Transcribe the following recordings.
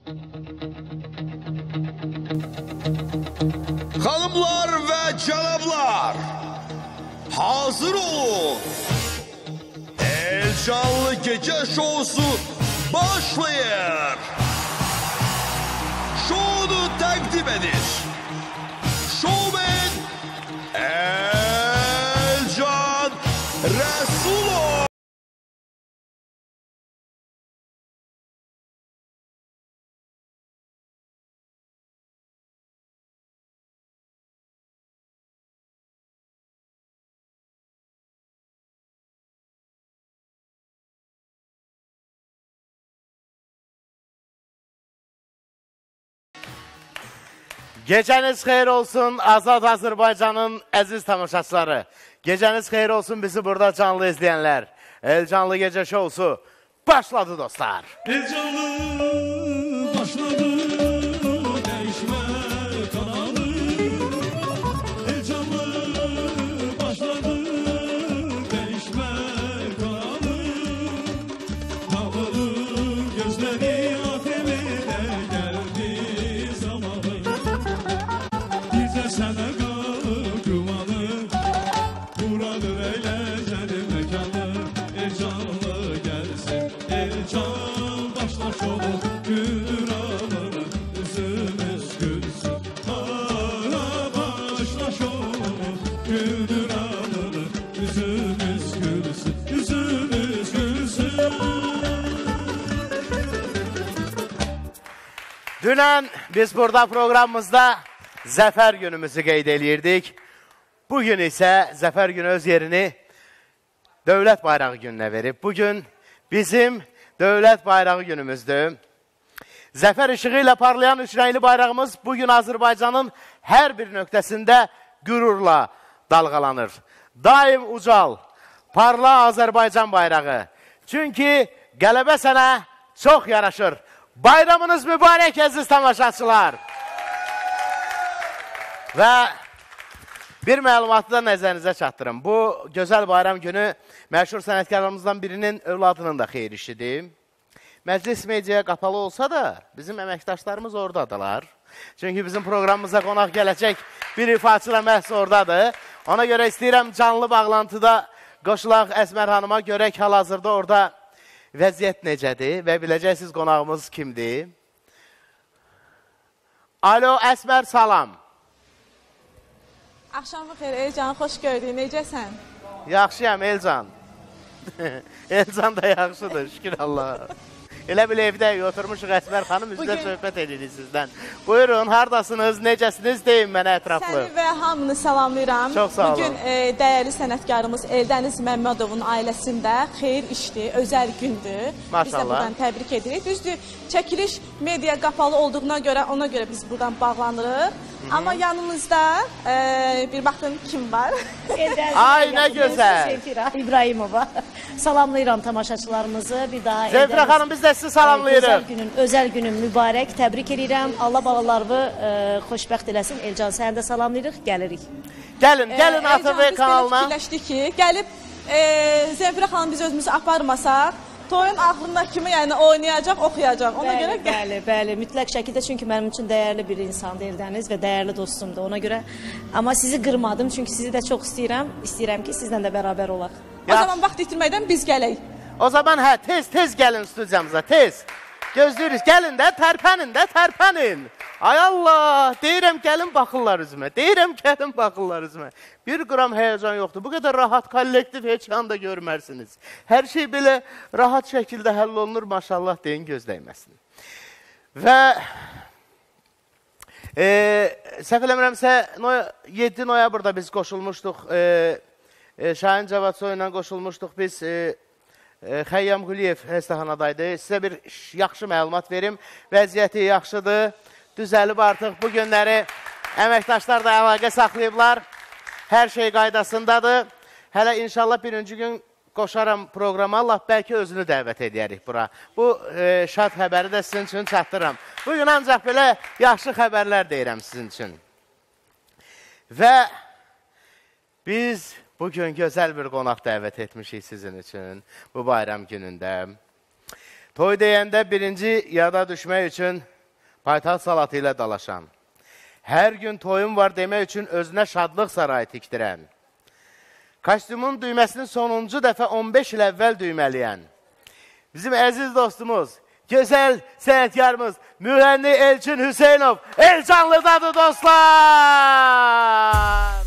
Hanımlar ve cənablar, hazır olun. Elcanlı gece şovusu başlayır. Şovunu təqdim edir şovmen Elcan Rəsulov. Geceniz xeyir olsun Azad Azərbaycanın əziz tamaşaçıları. Geceniz xeyir olsun bizi burada canlı izleyenler. Elcanlı Gece Şovsu başladı dostlar. Elcanlı başladı, değişme kanalı. Elcanlı başladı, değişme kanalı. Dağılır gözleri ATV'de geldi zamanı. Bize sana kumanı, buradır eğlenceli mekanı. Elcanlı gelsin, Elcan başla şovu, güldür ağları, yüzümüz gülsün. Ara başla şovu, güldür ağları, yüzümüz gülsün, yüzümüz gülsün. Dünən biz burada programımızda Zəfər günümüzü qeyd eləyirdik. Bugün isə Zəfər günü öz yerini Dövlət Bayrağı gününə verib. Bugün bizim Dövlət Bayrağı günümüzdür. Zəfər işığı ilə parlayan üç rəngli bayrağımız bugün Azərbaycanın hər bir nöqtəsində qürurla dalğalanır. Daim ucal, parla Azərbaycan bayrağı. Çünki qələbə sənə çox yaraşır. Bayramınız mübarək əziz tamaşaçılar. Və bir məlumatı da nəzərinizə çatdırım. Bu gözəl bayram günü məşhur sənətkarlarımızdan birinin övladının da xeyir işidir. Məclis mediaya qapalı olsa da bizim əməkdaşlarımız oradadılar. Çünki bizim proqramımıza qonaq gələcək bir ifaçı da məhz oradadır. Ona görə istəyirəm canlı bağlantıda qoşulaq Əsmər xanıma görək hal-hazırda orada vəziyyət necədir və biləcəksiniz qonağımız kimdir. Alo, Əsmər, salam. Axşamı xeyir, Elcan, xoş gördük. Necəsən? Yaxşıyam, Elcan. Elcan da yaxşıdır, şükür Allah. Elə bil evdə oturmuşuq Əsmər xanım, üzrə söhbət edirik sizdən. Buyurun, haradasınız, necəsiniz, deyin mənə ətraflı. Səni və hamını salamlayıram. Çox sağ olun. Bugün dəyərli sənətkarımız Eldəniz Məmmədovun ailəsində xeyir işdir, özəl gündür. Maşallah. Biz də buradan təbrik edirik. Düzdür, çəkiliş media qapalı olduğuna görə, ona görə biz buradan bağlanırıq. Amma yanımızda bir baxın kim var? Ay, nə gözəl. Şəkira İbrahimova. Salamlayıram tamaşaçılarımızı. Bir daha Zəfirə xanım, biz də sizi salamlayırıq. Özəl günün mübarək. Təbrik edirəm. Allah balalarını xoşbəxt eləsin. Elcan, səni də salamlayırıq. Gəlirik. Gəlin ATV kanalına. Biz belə fikirləşdik ki, gəlib Zəfirə xanım biz özümüzü aparmasaq, toyun axırında kimi yəni oynayacaq, oxuyacaq. Ona görə bəli, mütləq şəkildə, çünki mənim üçün dəyərli bir insandır Eldəniz və dəyərli dostumdur ona görə. Amma sizi qırmadım, çünki sizi də çox istəyirəm. İstəyirəm ki, sizlə də bərabər olaq. O zaman vaxt itirməkdən biz gələk. O zaman tez gəlin studiyamıza, tez. Gözləyirik, gəlin də, tərpənin. Ay Allah, deyirəm gəlin baxırlar üzümə, Bir qram həyəcan yoxdur, bu qədər rahat kollektiv heç anda görmərsiniz. Hər şey belə rahat şəkildə həll olunur, maşallah deyin, gözdəyməsin. Və səhv eləmirəmsə, 7 noyabrda biz qoşulmuşduq, Şahin Cavadsoy ilə qoşulmuşduq biz, Xəyyam Quliyev xəstəxanadaydı. Sizə bir yaxşı məlumat verim, vəziyyəti yaxşıdır. Düzəlib artıq bu günləri əməkdaşlar da əlaqə saxlayıblar. Hər şey qaydasındadır. Hələ inşallah birinci gün qoşaram proqrama, Allah bəlkə özünü dəvət edərik bura. Bu şad xəbəri də sizin üçün çatdıram. Bugün ancaq belə yaxşı xəbərlər deyirəm sizin üçün. Və biz bugün gözəl bir qonaq dəvət etmişik sizin üçün bu bayram günündə. Toy deyəndə birinci yada düşmək üçün paytaxt salatı ilə dalaşan, hər gün toyum var demək üçün özünə şadlıq sarayı tikdirən, kostyumun düyməsini sonuncu dəfə 15 il əvvəl düymələyən, bizim əziz dostumuz, gözəl sənətkarımız, müğənni Elçin Hüseynov, Elcanlıdadır dostlar!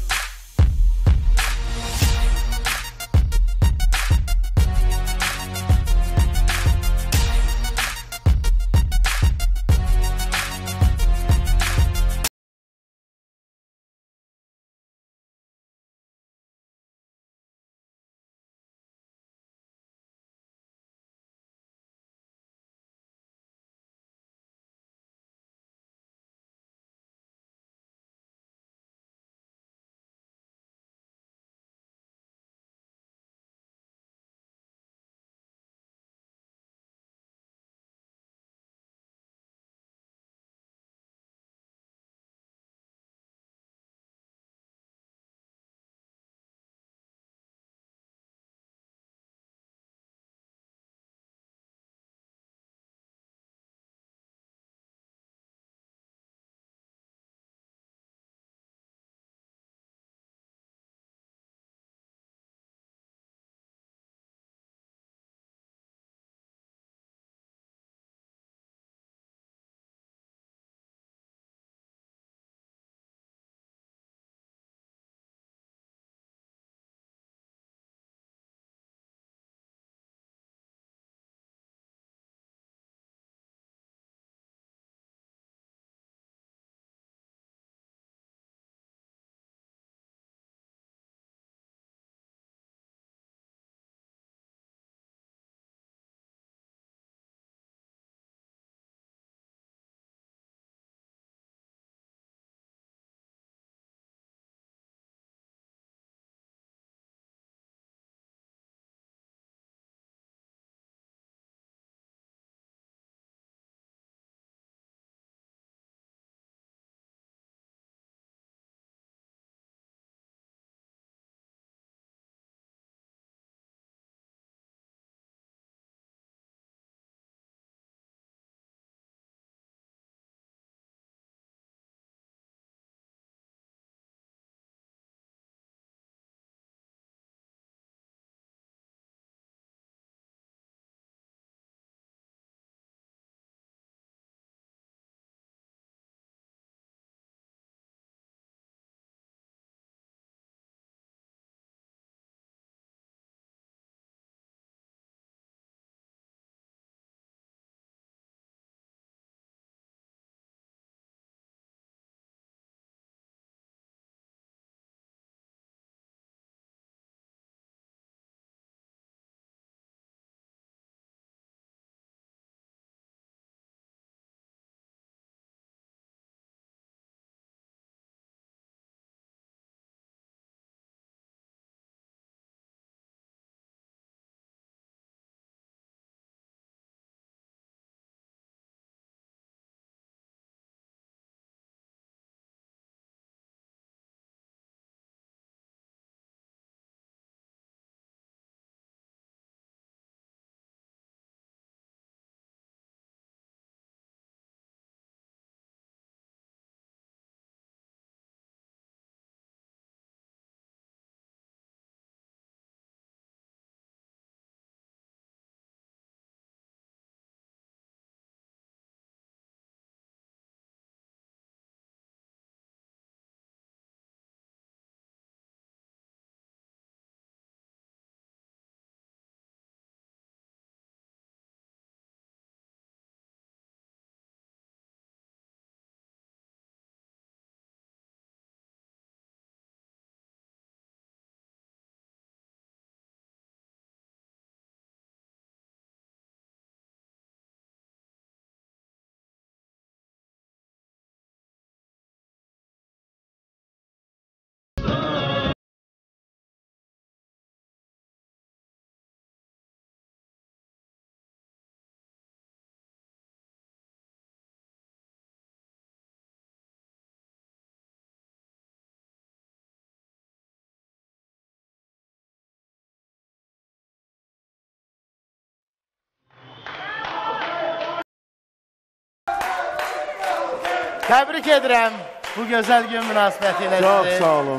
Təbrik edirəm bu gözəl gün münasibəti ilə sizi. Çox sağ olun.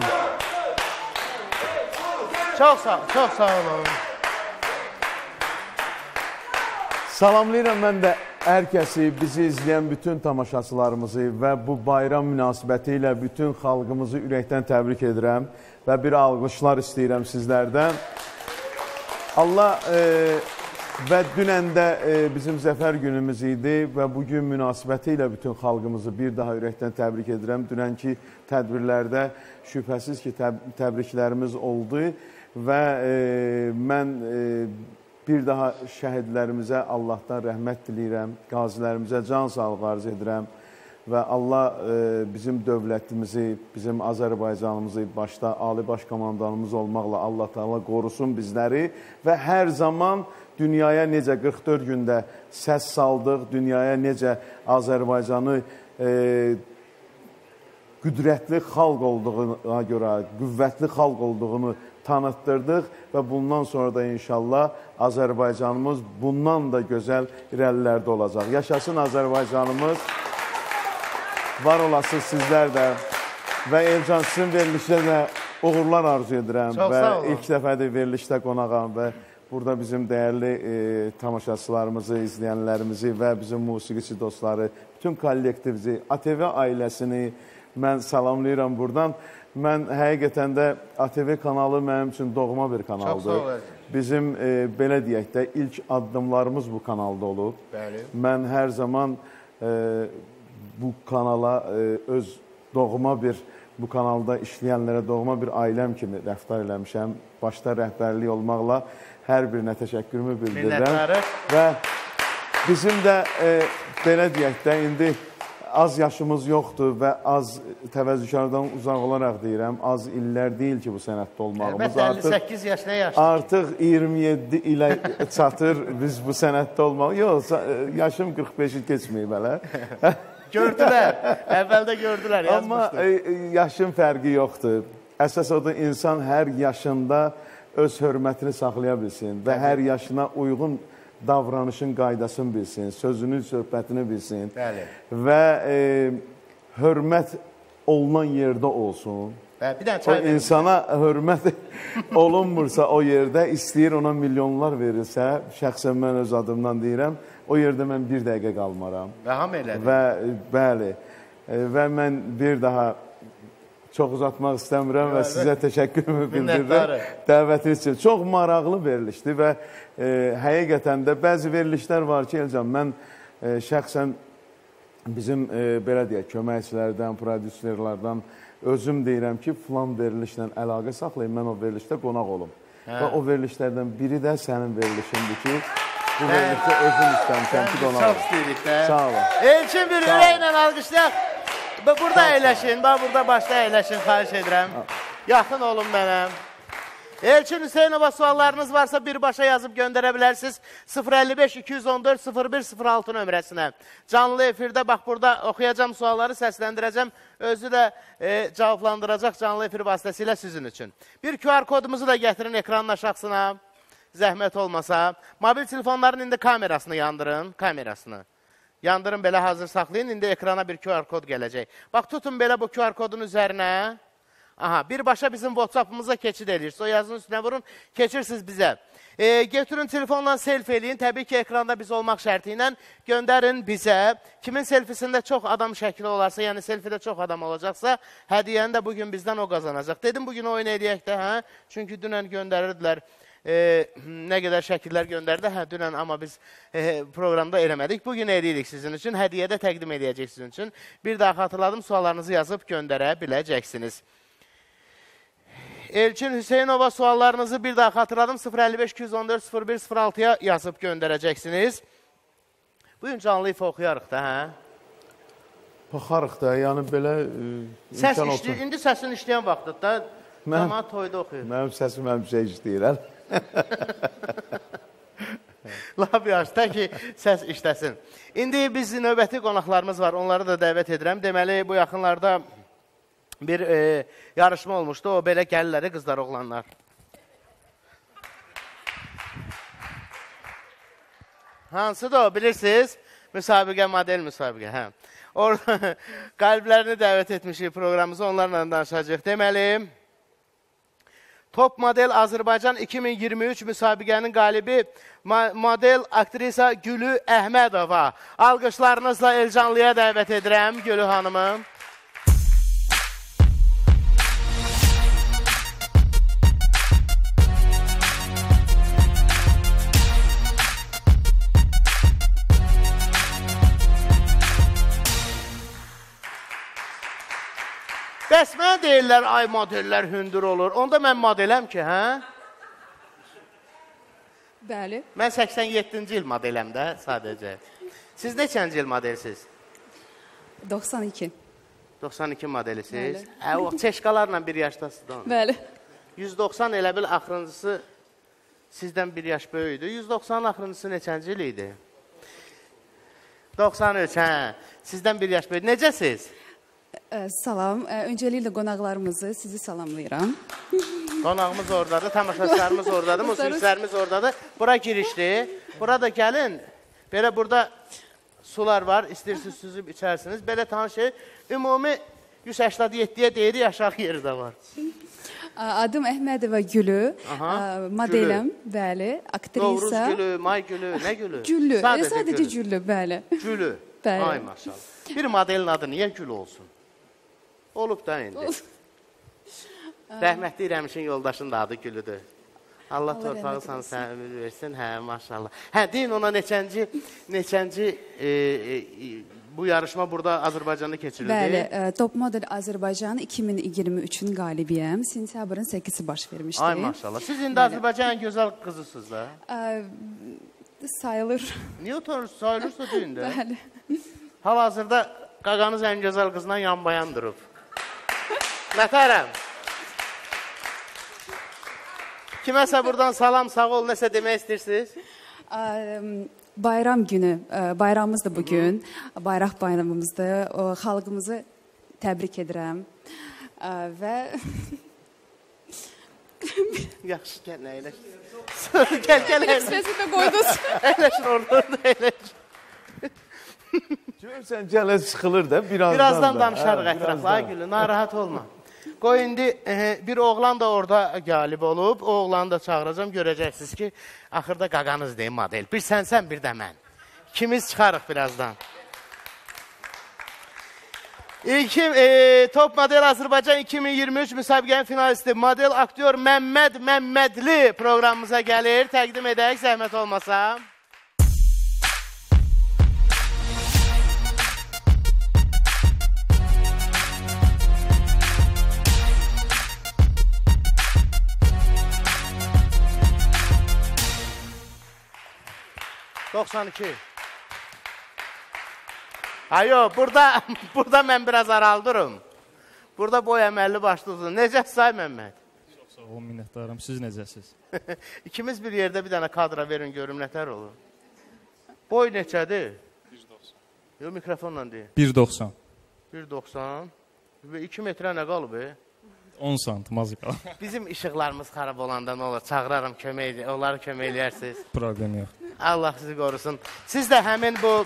Çox sağ olun. Salamlayıram mən də hər kəsi, bizi izləyən bütün tamaşaçılarımızı və bu bayram münasibəti ilə bütün xalqımızı ürəkdən təbrik edirəm və bir alqışlar istəyirəm sizlərdən. Allah və dünən də bizim zəfər günümüz idi və bugün münasibəti ilə bütün xalqımızı bir daha ürəkdən təbrik edirəm. Dünənki tədbirlərdə şübhəsiz ki, təbriklərimiz oldu və mən bir daha şəhidlərimizə Allahdan rəhmət diləyirəm, qazilərimizə can sağlığı arz edirəm və Allah bizim dövlətimizi, bizim Azərbaycanımızı başda Ali Baş Komandanımız olmaqla Allah Teala qorusun bizləri və hər zaman dünyaya necə 44 gündə səs saldıq, dünyaya necə Azərbaycanı qüdrətli xalq olduğuna görə, qüvvətli xalq olduğunu tanıtdırdıq və bundan sonra da inşallah Azərbaycanımız bundan da gözəl irəlilərdə olacaq. Yaşasın Azərbaycanımız, var olasınız sizlər də və Elcan sizin verilişdə də uğurlar arzu edirəm və ilk dəfədir verilişdə qonağam və burada bizim dəyərli tamaşaçılarımızı, izləyənlərimizi və bizim musiqiçi dostları, bütün kollektivimizi, ATV ailəsini mən salamlayıram buradan. Mən həqiqətən də ATV kanalı mənim üçün doğma bir kanaldır. Bizim belə deyək də ilk addımlarımız bu kanalda olub. Mən hər zaman bu kanala öz doğma bir, bu kanalda işləyənlərə doğma bir ailəm kimi rəftar eləmişəm. Başda rəhbərlik olmaqla hər birinə təşəkkürümü bildirirəm. Və bizim də belə deyək də indi az yaşımız yoxdur və az təvəzzükardan uzaq olaraq deyirəm, az illər deyil ki, bu sənətdə olmağımız. 58 yaş nə yaşdır? Artıq 27 ilə çatır biz bu sənətdə olmaq. Yox, yaşım 45-i keçməyib hələ. Gördülər, əvvəldə gördülər, yazmışdır. Amma yaşın fərqi yoxdur. Əsas o da insan hər yaşında öz hörmətini saxlaya bilsin və hər yaşına uyğun davranışın qaydasını bilsin, sözünün, söhbətini bilsin və hörmət olunan yerdə olsun. O insana hörmət olunmursa o yerdə, istəyir ona milyonlar verilsə, şəxsən mən öz adımdan deyirəm, o yerdə mən bir dəqiqə qalmaram. Rəham elədi. Və bəli, və mən bir daha çox uzatmaq istəmirəm və sizə təşəkkürümü bildirirəm dəvətiniz üçün. Çox maraqlı verilişdir və həqiqətən də bəzi verilişlər var ki, Elcan, mən şəxsən bizim belə deyək, köməkçilərdən, prodüserlərdən özüm deyirəm ki, filan verilişlə əlaqə saxlayın, mən o verilişdə qonaq olum. Və o verilişlərdən biri də sənin verilişindir ki, bu verilişdə özüm istəmişəm ki, qonaq olum. Çox istəyirik də. Sağ olun. Elçin bir ürəklə alqışlayaq. Burada əyləşin, burada başda əyləşin, xahiş edirəm. Yaxın olun mənə. Elçin Hüseynova suallarınız varsa birbaşa yazıb göndərə bilərsiniz 055-214-0106 nömrəsinə. Canlı efirdə, bax burada oxuyacam sualları, səsləndirəcəm. Özü də cavablandıracaq canlı efir vasitəsilə sizin üçün. Bir QR kodumuzu da gətirin ekranın aşağısına, zəhmət olmasa. Mobil telefonların indi kamerasını yandırın, kamerasını. Yandırın, belə hazır saxlayın. İndi ekrana bir QR kod gələcək. Bax, tutun belə bu QR kodun üzərinə. Aha, birbaşa bizim WhatsApp-ımıza keçid edirsiniz. O yazının üstünə vurun, keçirsiniz bizə. Götürün, telefonla selfie eləyin. Təbii ki, ekranda biz olmaq şərti ilə göndərin bizə. Kimin selfisində çox adam şəkli olarsa, yəni selfidə çox adam olacaqsa, hədiyyəni də bugün bizdən o qazanacaq. Dedim, bugün oyun eləyək də, hə? Çünki dünən göndərirdilər. Nə qədər şəkillər göndərdi, dünən, amma biz proqramda eləmədik. Bugün eləyirik sizin üçün, hədiyyə də təqdim edəcək sizin üçün. Bir daha xatırladım, suallarınızı yazıb göndərə biləcəksiniz. Elçin Hüseynova suallarınızı bir daha xatırladım, 055-214-0106-ya yazıb göndərəcəksiniz. Bugün canlı ifa oxuyarıq da, hə? Baxarıq da, yəni belə imkan olsun. İndi səsin işləyən vaxtdır da, cəmaat toyda oxuyur. Mənim səsim həmişə işləyir. Laf yaxşı, tək ki, səs işləsin. İndi biz növbəti qonaqlarımız var, onları da dəvət edirəm. Deməli, bu yaxınlarda bir yarışma olmuşdu, o belə gəlirləri qızlar, oğlanlar. Hansıdır o, bilirsiniz? Müsabiqə, model müsabiqə, hə. Orada qəlblərini dəvət etmişik proqramımıza, onlarla danışacaq. Deməli, Top Model Azərbaycan 2023 müsabiqənin qalibi model aktrisa Gülü Əhmədova. Alqışlarınızla Elcanlıya dəvət edirəm Gülü xanımı. Bəs mənə deyirlər, ay modellər hündür olur. Onda mən modeləm ki, hə? Bəli. Mən 87-ci il modeləm də sadəcə. Siz neçənci il modelsiniz? 92. 92 modelisiniz. Bəli. O çeşkalarla bir yaşdasınız da onu. Bəli. 190 elə bil axırıncısı sizdən bir yaş böyüydü. 190 axırıncısı neçənci il idi? 93, hə. Sizdən bir yaş böyüydü. Necəsiz? Salam. Öncəliklə qonaqlarımızı sizi salamlayıram. Qonağımız oradadır, tamaşaçılarımız oradadır, musiqiçilərimiz oradadır. Bura girişdir. Burada gəlin. Belə burada sular var, istəyirsiniz süzüb içərsiniz. Belə tanışır. Ümumi 187-yə deyirik, aşağı yeri də var. Adım Əhmədova Gülü. Modeləm, bəli. Aktrisa. Novruz gülü, may gülü, nə gülü? Güllü. Sadəcə güllü, bəli. Gülü. Bəli. Ay maşallah. Bir modelin adı niyə gül olsun? Olub da indi. Rəhmətli İrəmişin yoldaşının da adı Gülüdür. Allah torpağı sana sənə ömür versin. Hə, maşallah. Hə, deyin ona neçənci bu yarışma burada Azərbaycanda keçirildi? Bəli, Top Model Azərbaycan 2023-ün qalibiyəm. Sentyabrın 8-i baş vermişdi. Ay maşallah. Siz indi Azərbaycanın gözəl qızısınız da. Sayılır. Niyə oturursunuz? Sayılırsa deyin də. Bəli. Hal-hazırda qaqanız ən gözəl qızla yan-bayan durub. Nətərəm? Kiməsə buradan salam, sağ ol, nəsə demək istəyirsiniz? Bayram günü, bayramımız da bugün, bayraq bayramımızdır. Xalqımızı təbrik edirəm və... Yaxşı, gəl, əyləş. Gəl, əyləş. Səsində qoydunuz. Əyləşin orada, əyləş. Görürsən, gələ sıxılır da birazdan danışarıq ətrafla, Gülü, narahat olma. Qoy indi bir oğlan da orada qalib olub, o oğlanı da çağıracam, görəcəksiniz ki, axırda qaqanız deyim model. Bir sən, bir də mən. İkimiz çıxarıq birazdan. Top Model Azərbaycan 2023 müsabiqənin finalisti, model aktyor Məmməd Məmmədli proqramımıza gəlir. Təqdim edək, zəhmət olmasa. Ayo, burada mən biraz araldurum. Burada boy əməlli başlı uzun. Necəsiz say Məmməd? Çox sağ olun, minnətdarım. Siz necəsiz? İkimiz bir yerdə bir dənə kadra verin, görüm nətər olur. Boy neçədir? 1.90. Yox, mikrofonla deyil. 1.90. 1.90. 2 metrə nə qalıb? 10 santim az qalıb. Bizim işıqlarımız xarab olanda nə olur? Çağıraram, onları kömək eləyərsiniz. Problem yox. Allah sizi qorusun. Siz də həmin bu...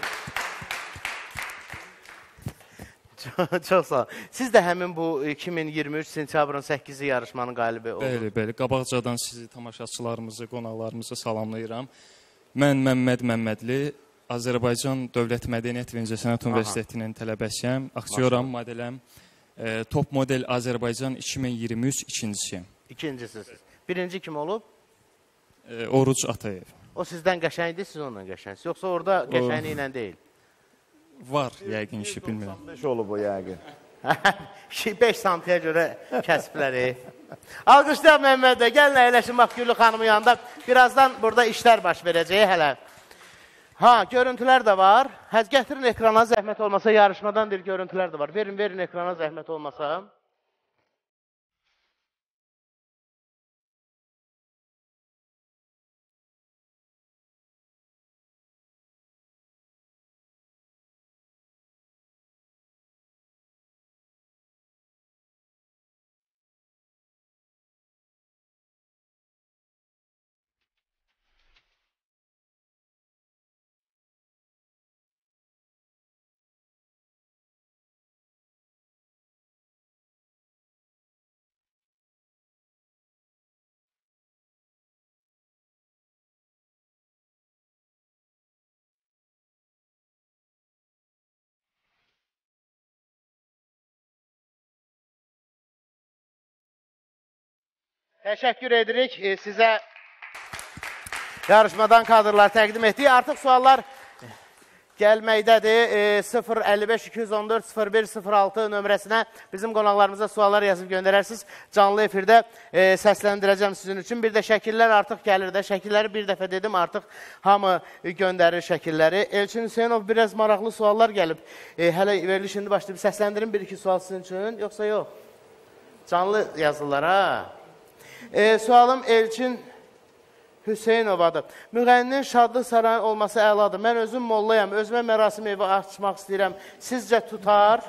Çox sağ ol. Siz də həmin bu 2023 sentyabrın 8-i yarışmanın qalibi oldu. Bəli. Qabaqcadan sizi, tamaşaçılarımızı, qonaqlarımızı salamlayıram. Mən Məmməd Məmmədli, Azərbaycan Dövlət Mədəniyyət və İncəsənət Universitetinin tələbəsiyəm, aktyoram, modeləm. Top Model Azərbaycan 2023 ikincisiyəm. İkincisiz. Birinci kim olub? Oruc Atayev. O sizdən qəşəngdir, siz onunla qəşəngsiniz. Yoxsa orada qəşəngli ilə deyil. Var, yəqin ki, bilmirəm. 5 olub o yəqin. 5 santiyə görə kəsbləri. Alqışlayaq Məmmədə. Gəlin əyləşin, bax Gülü xanımın yanında. Birazdan burada işlər baş verəcək hələ. Ha, görüntülər də var. Gətirin ekrana, zəhmət olmasa, yarışmadan bir görüntülər də var. Verin ekrana, zəhmət olmasa. Təşəkkür edirik sizə yarışmadan kadrlar təqdim etdik. Artıq suallar gəlməkdədir. 055-214-0106 nömrəsinə bizim qonaqlarımıza suallar yazıb göndərərsiniz. Canlı efirdə səsləndirəcəm sizin üçün. Bir də şəkillər artıq gəlir də. Şəkilləri bir dəfə dedim, artıq hamı göndərir şəkilləri. Elçin Hüseynov, biraz maraqlı suallar gəlib. Hələ veriliş indi başlayıb. Səsləndirin bir-iki sual sizin üçün, yoxsa yox? Canlı yazırlar, ha? Sualım Elçin Hüseynovadır. Müğənninin şadlıq sarayı olması əladır. Mən özüm mollayam, özümə mərasim evi açmaq istəyirəm. Sizcə tutar?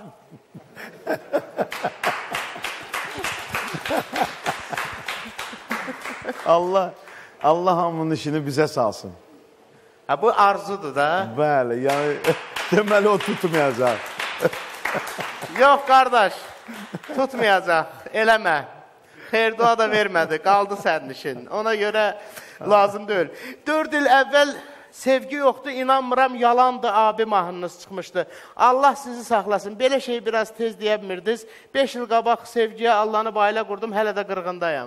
Allah hamının işini bizə salsın. Ha, bu arzudur da. Bəli, yəni deməli o tutmayacaq. Yox, qardaş, tutmayacaq, eləmə. Xeyr-dua da vermədi, qaldı sənin işin. Ona görə lazım deyil. 4 il əvvəl sevgi yoxdur, inanmıram, yalandır abi mahnınız çıxmışdı. Allah sizi saxlasın. Belə şey biraz tez deyə bilmirdiniz. 5 il qabaq sevgiyə Allah'ını bayıla qurdum, hələ də qırğındayam.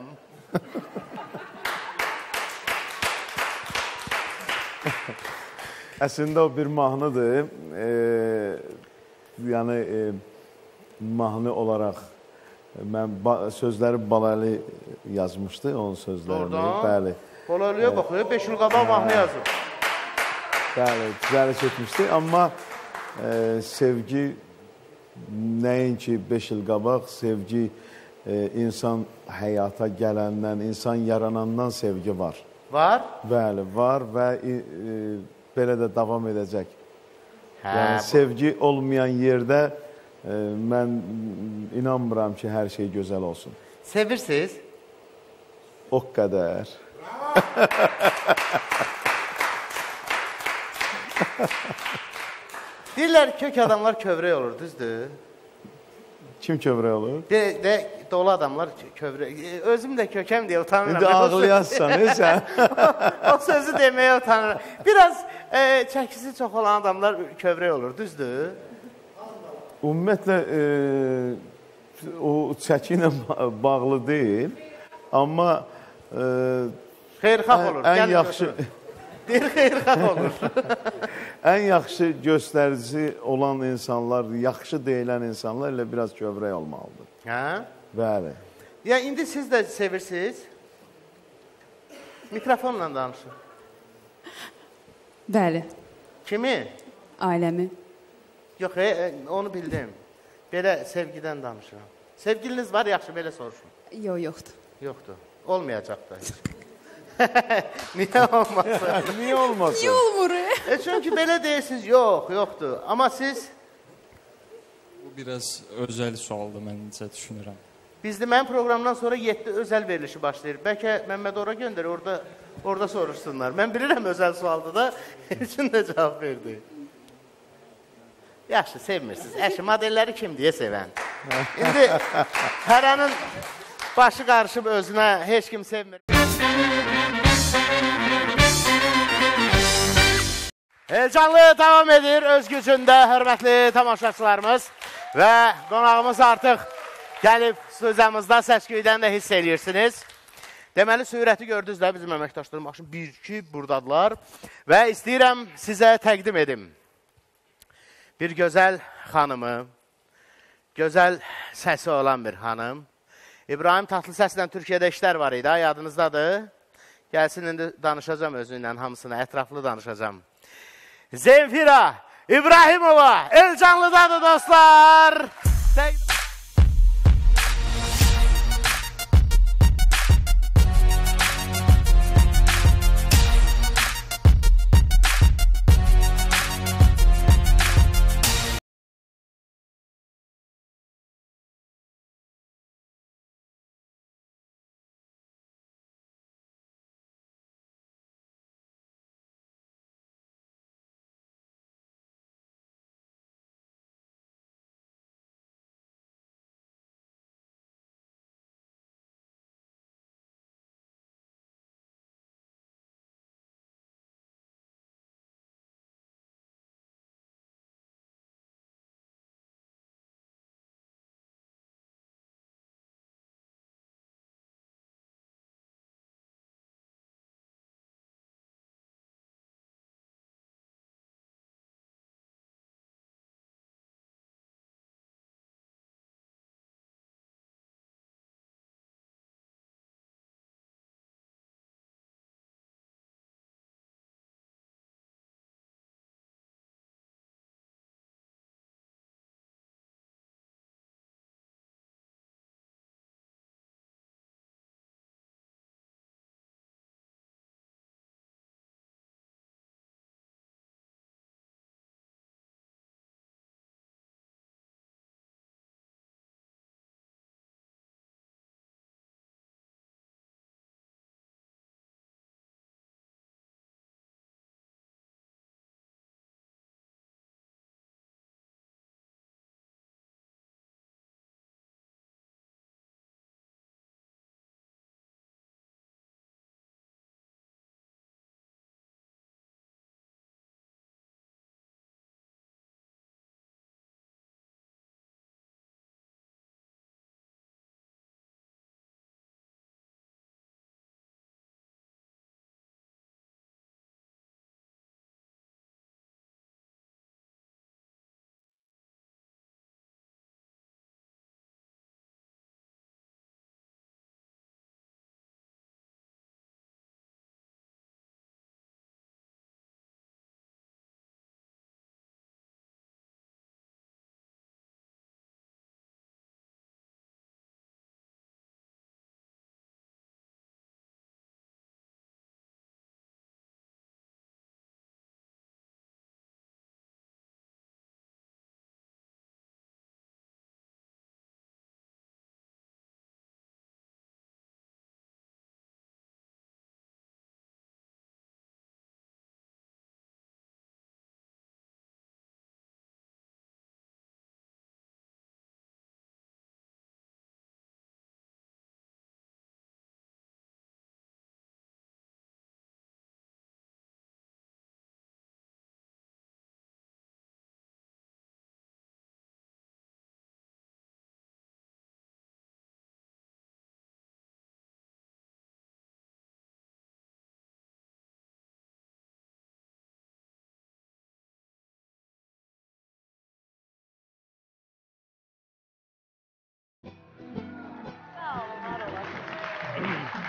Əslində o bir mahnıdır. Yəni mahnı olaraq mən sözləri Balalı yazmışdı, onun sözlərini. Bəli. Balalıya baxıyor, 5 il qabaq mahnı yazır. Bəli, güzəli çəkmişdi. Amma sevgi nəinki 5 il qabaq, sevgi insan həyata gələndən, insan yaranandan sevgi var. Var? Bəli, var və belə də davam edəcək. Yəni, sevgi olmayan yerdə mən inanmıram ki, hər şey gözəl olsun. Sevirsiniz? O qədər. Deyirlər kök adamlar kövrək olur, düzdür? Kim kövrək olur? Dolu adamlar kövrək. Özüm də kökəm deyə utanıram. İndi ağlayassan, sən? O sözü deməyə utanıram. Biraz çəkisi çox olan adamlar kövrək olur, düzdür? Ümumiyyətlə, o çəki ilə bağlı deyil, amma xeyirxah olur. Ən yaxşı... Deyir, xeyirxah olur. Ən yaxşı göstərici olan insanlar, yaxşı deyilən insanlar ilə biraz kövrək olmalıdır. Hə? Bəli. Ya, indi siz də sevirsiniz. Mikrofonla danışın. Bəli, Kimi? ailəmi. Yox, onu bildim. Belə sevgidən danışıram. Sevgiliniz var, yaxşı, belə soruşun. Yoxdur. Yoxdur. Olmayacaq da. Niyə olmasın? Niyə olmasın? Niyə olmur? Çünki belə deyirsiniz, yoxdur. Amma siz... Bu biraz özəl sualdır, mən necə düşünürəm. Bizdə mənim proqramdan sonra 7 özəl verilişi başlayır. Bəlkə Məmməd ora göndər, orada soruşsunlar. Mən bilirəm özəl sualdır da, üçün də cavab verdi. Yaxşı, sevmirsiniz. Əşi, modelləri kim deyə sevən? İndi hərənin başı qarışıb özünə, heç kim sevmir. Canlı davam edir öz gücündə, hörmətli tamaşaçılarımız. Və qonağımız artıq gəlib stüdiyamızda səs-küydən də hiss edirsiniz. Deməli, sürəti gördünüz də bizim əməkdaşlarım. Baxın, 1-2 buradadılar. Və istəyirəm sizə təqdim edim. Bir gözəl xanımı, gözəl səsi olan bir xanım. İbrahim Tatlısəslə Türkiyədə işlər var idi, yadınızdadır. Gəlsin, indi danışacağım özüylə, hamısına ətraflı danışacağım. Zemfira İbrahimova, Elcanlıdadır dostlar.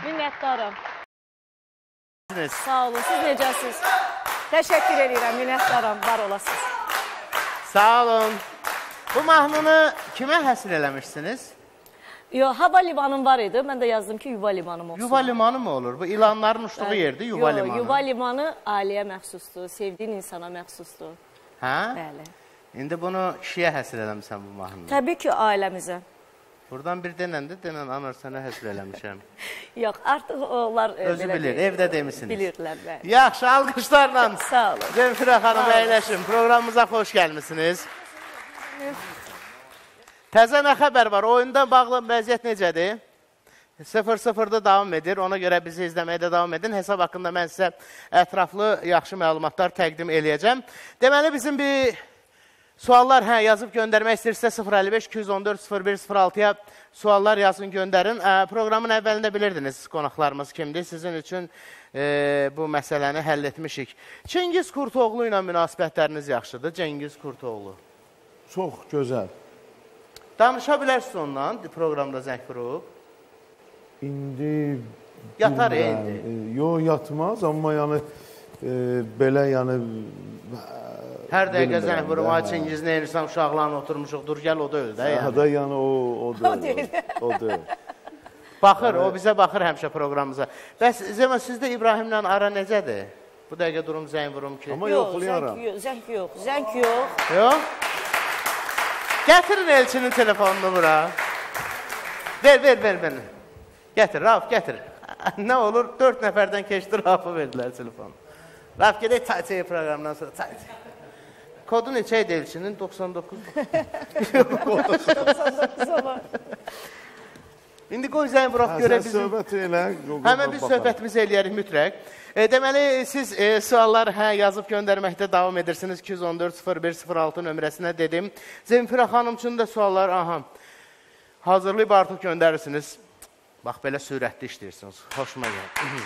Minnətdaram. Sağ olun, siz necəsiniz? Təşəkkür edirəm, minnətdaram, var olasınız. Sağ olun. Bu mahnını kimə həsr eləmişsiniz? Yox, hava limanım var idi, mən də yazdım ki, yuva limanım olsun. Yuva limanı mı olur? Bu ilanların uçduğu yerdir, yuva limanı. Yox, yuva limanı ailəyə məxsusdur, sevdiyin insana məxsusdur. Hə? Bəli. İndi bunu kişiyə həsr eləmişsən bu mahnını. Təbii ki, ailəmizə. Buradan bir denəndə, denən anar sənə həsr eləmişəm. Yox, artıq onlar... Özü bilir, evdə demişsiniz. Bilirdilər, bəli. Yaxşı, alqışlarla. Sağ olun. Zemfira xanım, əyləşin. Proqramımıza xoş gəlmişsiniz. Təzə nə xəbər var? Oyundan bağlı vəziyyət necədir? 0-0'da davam edir. Ona görə bizi izləməyə də davam edin. Hesab haqqında mən sizə ətraflı, yaxşı məlumatlar təqdim eləyəcəm. Deməli, bizim bir suallar yazıb göndərmək istəyirsə 055-214-0106-ya suallar yazın, göndərin. Proqramın əvvəlində bilirdiniz qonaqlarımız kimdir. Sizin üçün bu məsələni həll etmişik. Cengiz Kurtoğlu ilə münasibətləriniz yaxşıdır. Cengiz Kurtoğlu. Çox gözəl. Danışa bilərsiniz ondan proqramda zəng vurub. İndi... Yatar indi. Yox, yatmaz, amma yəni belə yəni... Hər dəqiqə zəng vurum, ay Cengiz nə edirsən, uşaqlarla oturmuşuq, dur gəl, o da öl də yəni. Da yəni o deyil. Baxır, o bizə baxır həmişə proqramımıza. Bəs Zema, sizdə İbrahimlə ara necədir? Bu dəqiqə durum zəng vurum ki... Amma yoxlayaram. Zəng yox. Yox? Gətirin Elçinin telefonunu bura. Ver. Gətir, Rauf, gətir. Nə olur, 4 nəfərdən keçdi, Rauf'a verdilər telefonu. Rauf, gedək çay proqramdan sonra çay. Kodu neçə idi Elçinin? 99. 99 var. İndi qoy zəng vuraq görə bizim... Söhbət elə. Həmən biz söhbətimizi eləyərik mütləq. Deməli, siz suallar yazıb göndərməkdə davam edirsiniz. 214-0106 nömrəsinə dedim. Zemfira xanım üçün də suallar hazırlayıb artıq göndərirsiniz. Bax, belə sürətli işləyirsiniz. Xoşuma gəlir.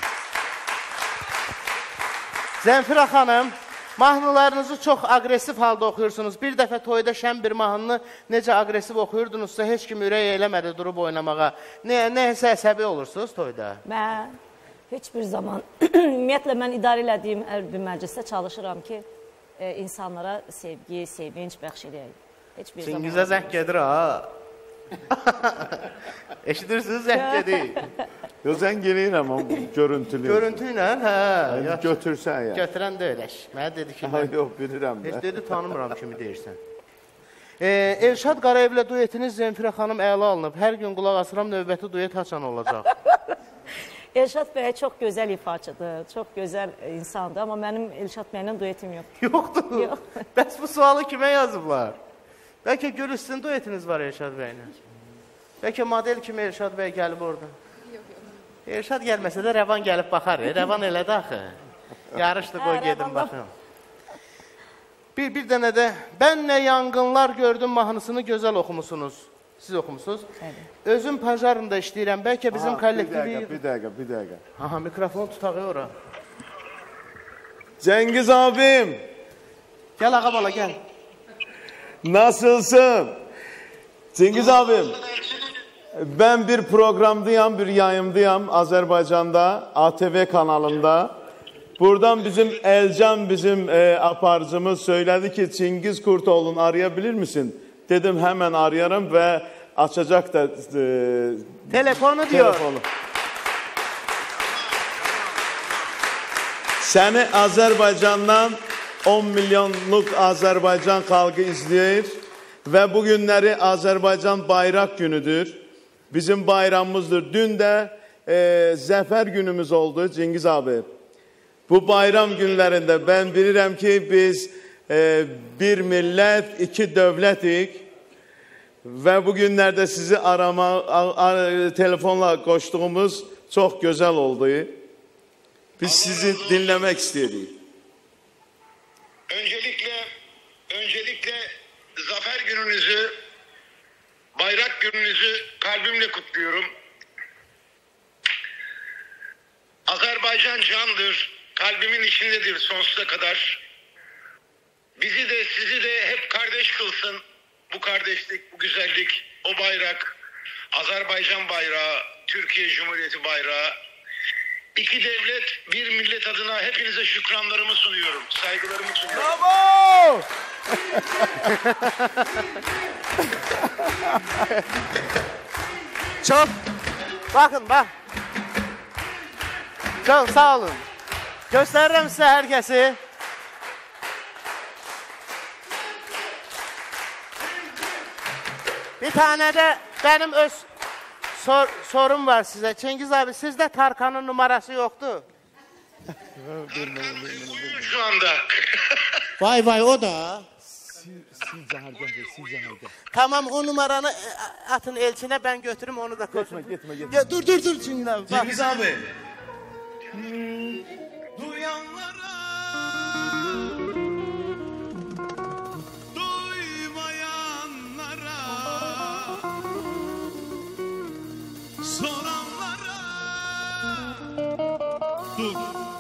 Zemfira xanım, mahnılarınızı çox aqresiv halda oxuyursunuz. Bir dəfə toyda şən bir mahnını necə aqresiv oxuyurdunuzsa, heç kim ürək eləmədi durub oynamağa. Nəyəsə əsəbi olursunuz toyda? Mən heç bir zaman, ümumiyyətlə mən idarə elədiyim hər bir məclisdə çalışıram ki, insanlara sevgi, sevinç bəxş edəyək. Çingizə zəng gedir, ha? Eşidirsiniz, zəng gedir. Yox, zəng eləyirəm, görüntülü. Görüntü ilə, hə. Götürsən ya. Götürən də eləş. Mənə dedi ki, yox, bilirəm. Heç dedi, tanımıram kimi deyirsən. Elşad Qarayevlə duetiniz Zemfira xanım əla alınıb. Hər gün qulaq asıram, növbəti duet haçan olacaq. Elşad bəy çox gözəl ifaçıdır, çox gözəl insandır, amma mənim Elşad bəylə duetim yoxdur. Yoxdur? Yox. Bəs bu sualı kimə yazıblar? Bəlkə görürsün duetiniz var Elşad bəylə. Bəlkə model kimi Elşad bəy gəlib orada. Elşad gəlməsə də Rəvan gəlib baxar. Rəvan elədi axı. Yarışdı, qoy gedim baxın. Bir dənə də Mən nə yanğınlar gördüm mahnısını gözəl oxumusunuz. Siz oxumusunuz. Özüm pajarında işləyirəm. Bəlkə bizim kollektivi... Bir dəqiqə. Aha, mikrofonu tutağı ora. Cengiz abim. Gəl ağa bala, gəl. Nasılsın? Cengiz abim. Ben bir programdayım, bir yayımdayım Azerbaycan'da, ATV kanalında. Buradan bizim Elcan, bizim aparıcımız söyledi ki Cengiz Kurtoğlu'nu arayabilir misin? Dedim hemen arayarım ve açacak da telefonu diyor. Seni Azerbaycan'dan 10 milyonluk Azerbaycan halkı izleyir ve bugünleri Azerbaycan bayrak günüdür. Bizim bayramımızdır. Dün de zafer günümüz oldu Cengiz abi. Bu bayram günlerinde ben bilirəm ki biz bir millet, iki devletik ve bugünlerde sizi telefonla koştuğumuz çok güzel oldu. Biz sizi dinlemek istedik. Öncelikle zafer gününüzü, bayrak gününüzü kalbimle kutluyorum. Azerbaycan candır, kalbimin içindedir sonsuza kadar. Bizi de sizi de hep kardeş kılsın. Bu kardeşlik, bu güzellik, o bayrak, Azerbaycan bayrağı, Türkiye Cumhuriyeti bayrağı iki devlet, bir millet adına hepinize şükranlarımı sunuyorum. Saygılarımı sunuyorum. Bravo! Çok. Bakın bak. Çok sağ olun. Gösteririm size herkesi. Bir tane de benim öz sorum var size. Cengiz abi sizde Tarkan'ın numarası yoktu. Uyuyor şu anda. Vay vay o da. Tamam o numaranı atın elçine ben götürüm onu da koysun. Gitme. Ya, dur Cengiz abi. Bak. Cengiz abi. Duyanlara, duymayanlara, soranlara. Dur.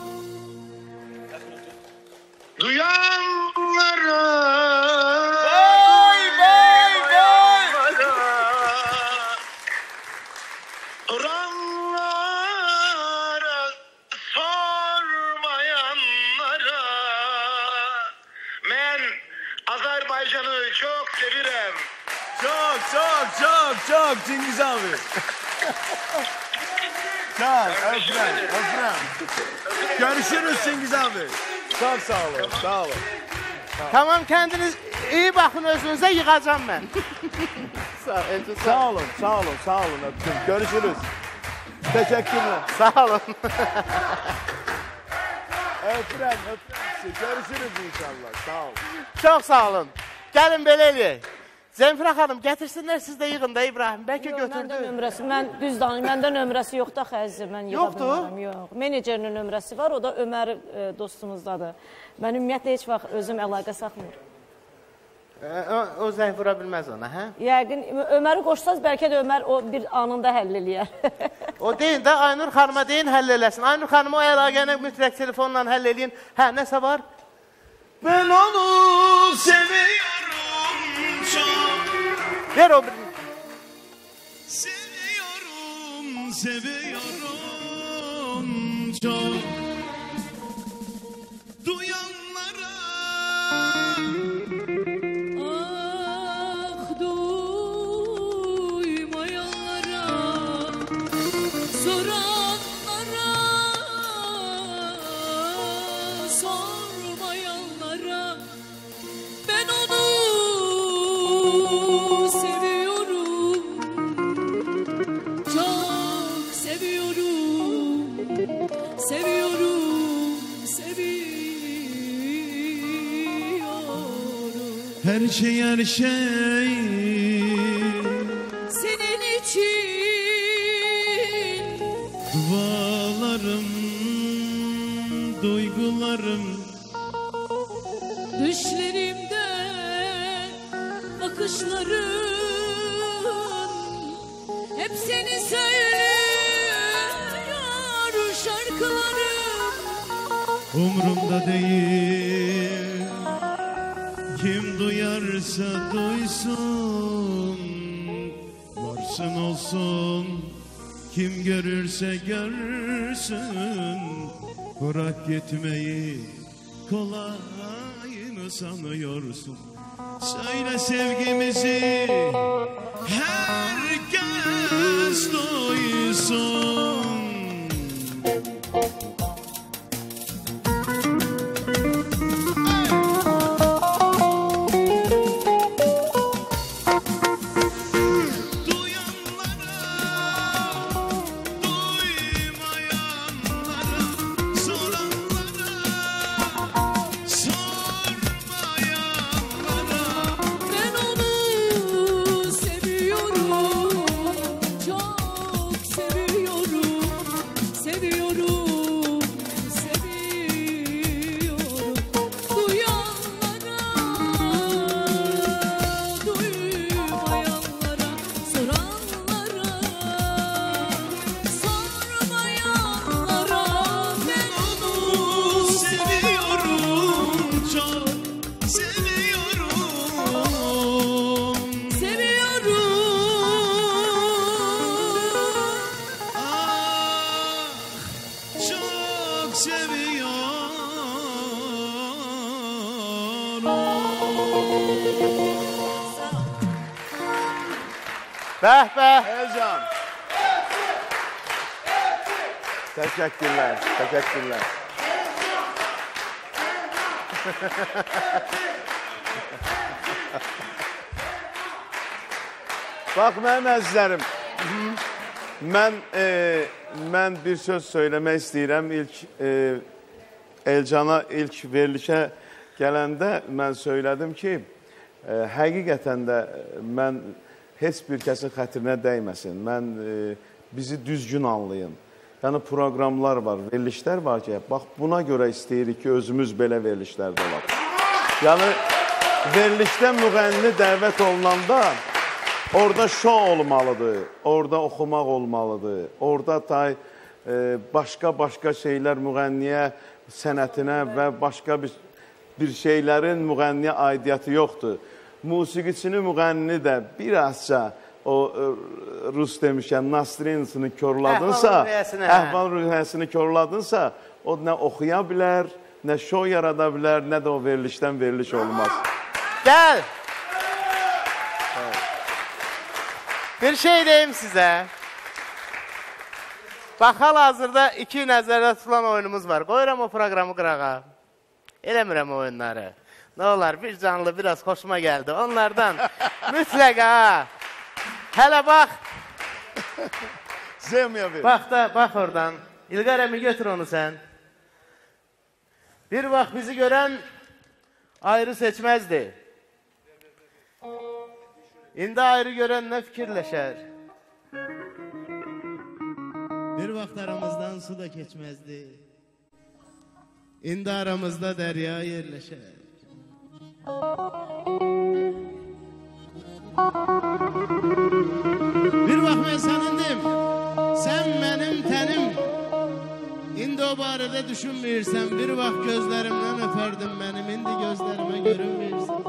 Duyanlara, soranlara, sormayanlara. Ben Azerbaycan'ı çok seviyorum. Çok Cengiz abi. Çok, öpürəm. Görüşürüz Cengiz abi. Çok sağ olun, sağ olun. Tamam kendiniz iyi bakın özünüze yıkacağım ben. Sağ olun. Öptüm. Görüşürüz. Teşekkürler. Sağ olun. Öpürəm sizi. Görüşürüz inşallah. Sağ olun. Çok sağ olun. Gelin belə eləyək. Zemfira xanım getirsinler siz de yığın da İbrahim. Belki Yox, götürdü. məndə nömrəsi, mən düz danışım, məndə nömrəsi yoxdur xəzi, mən yığa Yoxdur? bilmərəm, yox. Menecerinin nömrəsi var, o da Ömər dostumuzdadır. Mən ümumiyyətlə heç vaxt özüm əlaqə saxmıyorum. O zəng vura bilməz ona, hə? Yəqin Öməri qoşsaz bəlkə də Ömər o bir anında həll eləyər. O deyin də Aynur xanıma deyin həll eləsin. Aynur xanım o əlaqəni mütləq telefonla həll eləyin. Hə, nəsə var? Ben onu seviyorum çok. Ver o bir... Seviyorum çok. Duyanlara, Ah duymayanlara, soranlara, sormayanlara, ben onu seviyorum, çok seviyorum, seviyorum. her şey Senin için dualarım, duygularım. düşlerimden bakışların hep seni söylüyor şarkılarım. Umrumda değil, kim duyarsa duysun, varsın olsun, kim görürse görsün. Bırak gitmeyi kolay mı sanıyorsun? Söyle sevgimizi herkes duysun. Ben onu seviyorum, çok seviyorum. Bəh, bəh. Elcan. Təşəkkürlər, təşəkkürlər. Bax, mənim əzizlərim, mən bir söz söyləmək istəyirəm. Elcana ilk verilişə gələndə mən söylədim ki, həqiqətən də mən heç bir kəsin xətrinə dəyməsin. Mən bizi düzgün anlayın. Yəni, proqramlar var, verilişlər var ki, bax, buna görə istəyirik ki, özümüz belə verilişlərdə olaq. Yəni, verilişdə müğənni dəvət olunanda orada şou olmalıdır, orada oxumaq olmalıdır, orada başqa şeylər müğənniyə, sənətinə və başqa bir şeylərin müğənniyə aidiyyəti yoxdur. Musiqiçini, müğənni də birazca o Rus demişkən, Nastrinsini körladınsa, əhval-ruhiyyəsini körladınsa, o nə oxuya bilər, nə şou yarada bilər, nə də o verilişdən veriliş olmaz. Gəl! Bir şey deyim sizə. Bax, hal-hazırda 2 nəzərdə tutulan oyunumuz var. Qoyuram o proqramı qırağa. Eləmirəm oyunları. Nə olar, bir canlı, biraz xoşuma gəldi. Onlardan mütləqa. Hələ bax. Zemya ver. Bax da, bax oradan. İlqar əmi, götür onu sən. Bir vaxt bizi görən ayrı seçməzdi. İndi ayrı görən nə fikirləşər? Bir vaxt aramızdan su da keçməzdi. İndi aramızda dərya yerləşər. Bir vaxt mən sənindim, sən mənim tənim. İndi o barədə düşünməyirsən, bir vaxt gözlərimdən öpərdin mənim, indi gözlərimə görünməyirsən.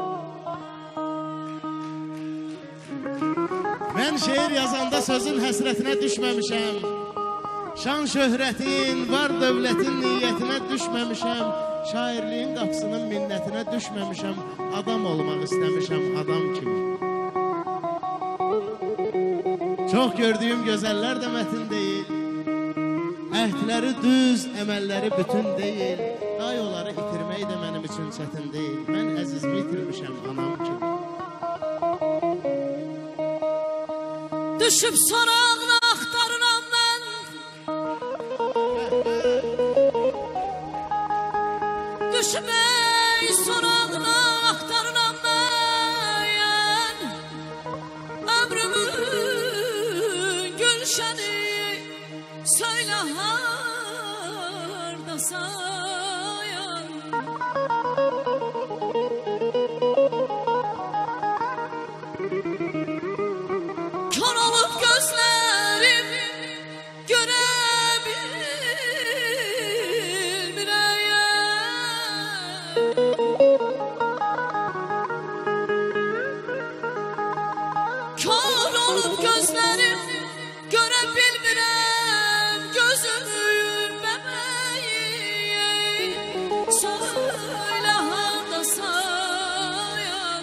Mən şeir yazanda sözün həsrətinə düşməmişəm. Şan şöhrətin, var dövlətin niyyətinə düşməmişəm. Şairliyin qapısının minnətinə düşməmişəm. Adam olmaq istəmişəm, adam kimi. Çox gördüyüm gözəllər də mətin deyil. Əhdləri düz, əməlləri bütün deyil. Day onları itirmək də mənim üçün çətin deyil. Mən əzizimi itirmişəm, anam kimi. Düşüb sorağına axtarıram mən. Düşüb sorağına axtarıram mən. Ömrümün gülşəni söylə hardasan. Kör olup gözlerim görebilmirəm. Kör olup gözlerim görebilmirəm. Gözümün bebeği söyle hardasan.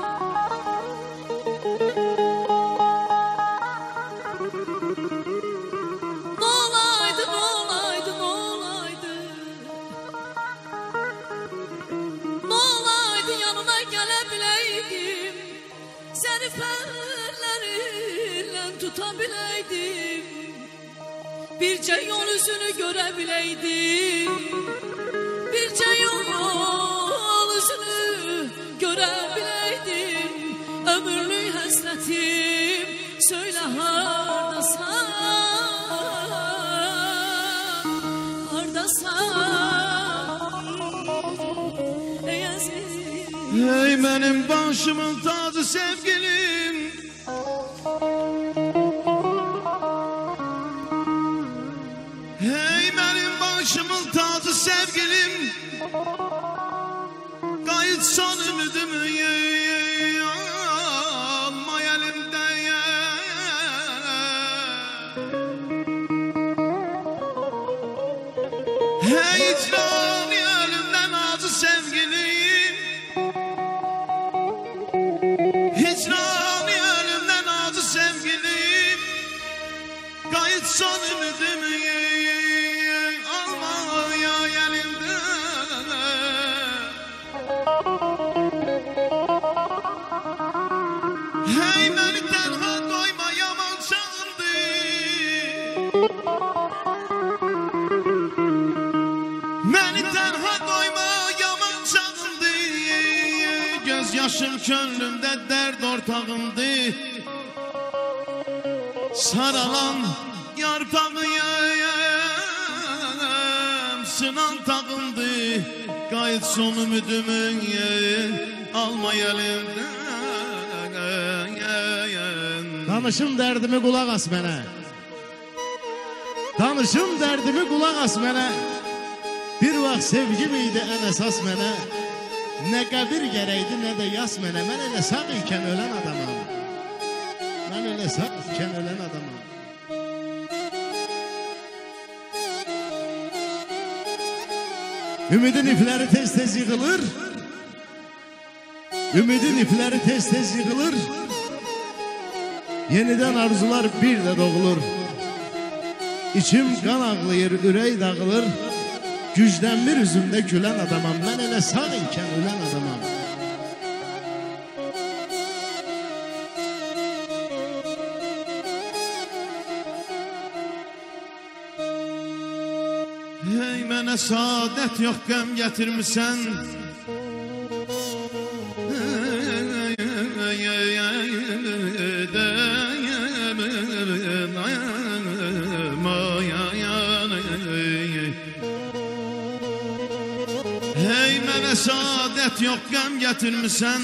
N'olaydı yanına gelebileydim. Seni ferleriyle tutabileydim. Birce yol yüzünü görebileydim. Birce yol yüzünü görebileydim. Ömürlük hasretim söyle hardasan. Ey benim başımın tacı sevgilim, hey benim başımın tacı sevgilim, kayıt son ümidimi yanma elimde ye. Hey icrani elimden acı sevgilim, hicrani elimden acı sevgilim. son ümidimi almaya elinde. Hey beni tenha koyma yaman çağırdı. Beni tenha koyma yaman çağırdı. Gözyaşım könlümde dert ortağımdı. Saralan yarpağıyım, sınan tağımdı. Qayıt son ümidimi alma elimden. Danışım dərdimi qulaq as mənə. Danışım dərdimi qulaq as mənə. Bir vaxt sevgim idi ən əsas mənə. Nə qəbir gərəkdi, nə də yas mənə. Mən elə sağ ikən ölən adamam. Mən elə sağ ikən ölən adamam. Ümidin ipləri tez-tez yığılır. Ümidin ipləri tez-tez yığılır. Yenidən arzular bir də doğulur. İçim qan ağlayır, ürək dağılır. Gücdən bir üzümdə gülən adamam. Mən elə sağ ikən ölən adamam. Hey mənə saadət yox qəm gətirmisən. Hey mənə saadət yox qəm gətirmisən.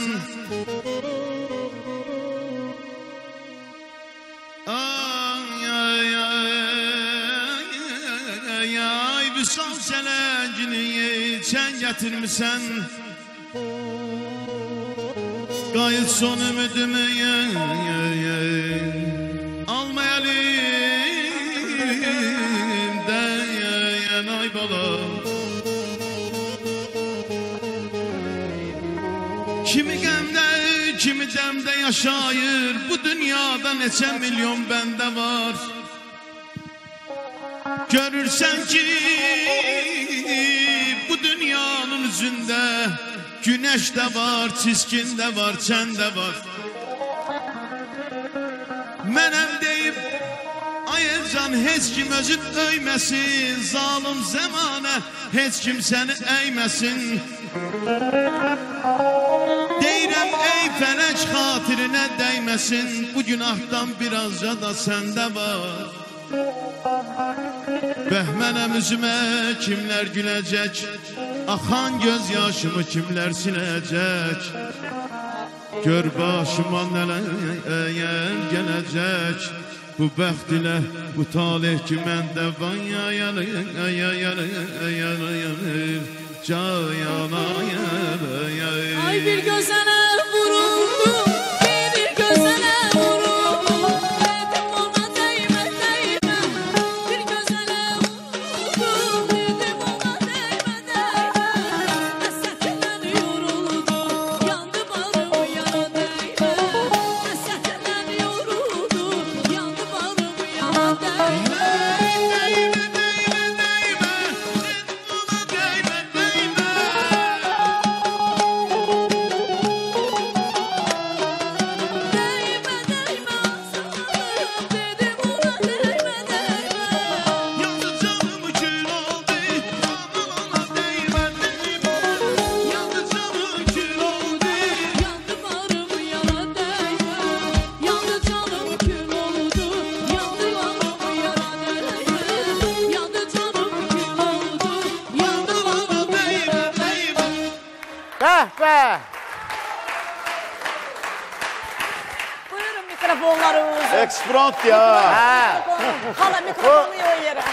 Ay vüsal çələngini sən gətirmisən. Qayıt son ümidimi alma elimdən. Ay balam, kimi qəmdə, kimi dəmdə yaşayır. Bu dünyada neçə milyon bəndə var. Görürsən ki bu dünyanın üzündə güneş də var, çiskin də var, çən də var. Mənəm deyib ayırcan heç kim özün öyməsin. Zalim zəmanə heç kim səni əyməsin. Deyirəm ey fələk xatirinə dəyməsin. Bu günahdan birazca da səndə var. Bəhmənəm üzümə kimlər güləcək. Axan göz yaşımı kimlər siləcək. Gör başıma nələr gələcək. Bu bəxt ilə bu talih ki məndə var. Ay bir gözələ vuruldu, bir gözələ vuruldu. Dedim ona dəymə, dəymə. Bir gözələ vuruldu, dedim ona dəymə, dəymə. Həsrətindən yoruldu, yandı bağrım yana dəymə. Həsrətindən yoruldu, yandı bağrım yana dəymə. Bəh! Buyurun mikrofonlarınızı. Ekspront ya. Hala mikrofonu yox yerə.